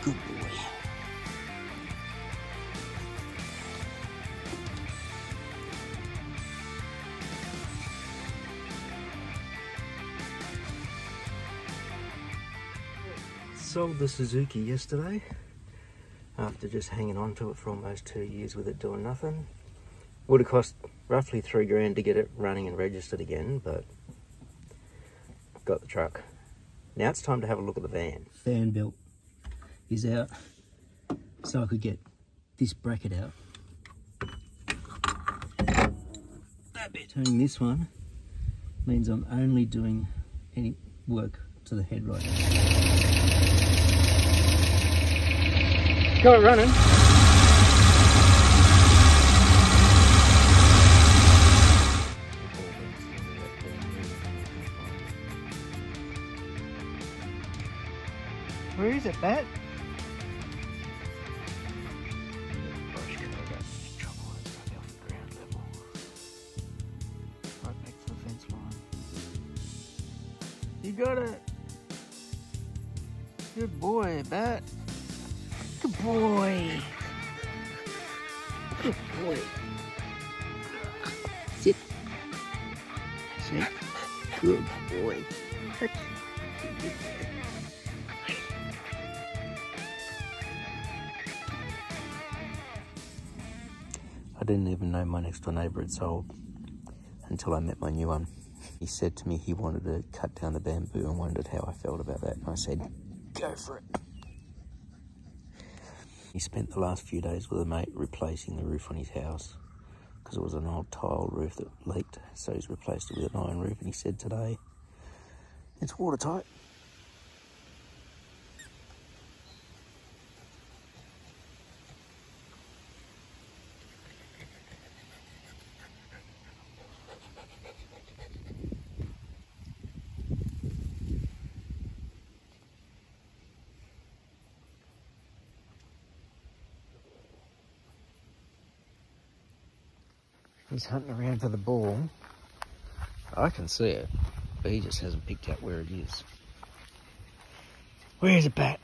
Good boy. Sold the Suzuki yesterday after just hanging on to it for almost 2 years with it doing nothing. Would have cost roughly $3 grand to get it running and registered again, but got the truck. Now it's time to have a look at the van. Fan belt is out, so I could get this bracket out. That bit. Turning this one means I'm only doing any work to the head right now. Got it running. Where is it, Bat? Right back to the fence line. You got it. Good boy, Bat. Good boy. Good boy. Sit. Sit. Good boy. I didn't even know my next door neighbour had sold until I met my new one. He said to me he wanted to cut down the bamboo and wondered how I felt about that. And I said, go for it. He spent the last few days with a mate replacing the roof on his house because it was an old tile roof that leaked. So he's replaced it with an iron roof, and he said today, it's watertight. He's hunting around for the ball. I can see it, but he just hasn't picked out where it is. Where is it, Bat?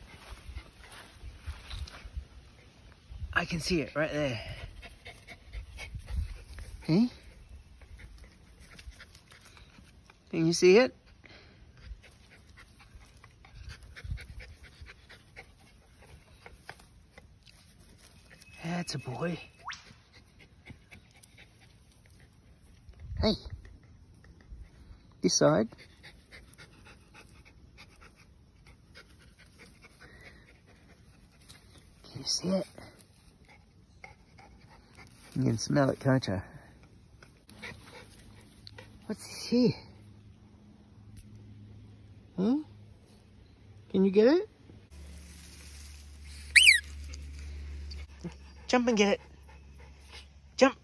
I can see it right there. Hey? Can you see it? That's a boy. Hey, this side. Can you see it? You can smell it, can't you? What's this here? Hmm? Can you get it? Jump and get it. Jump.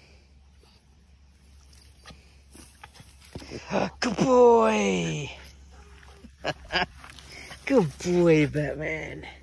Good boy. Good boy, Batman.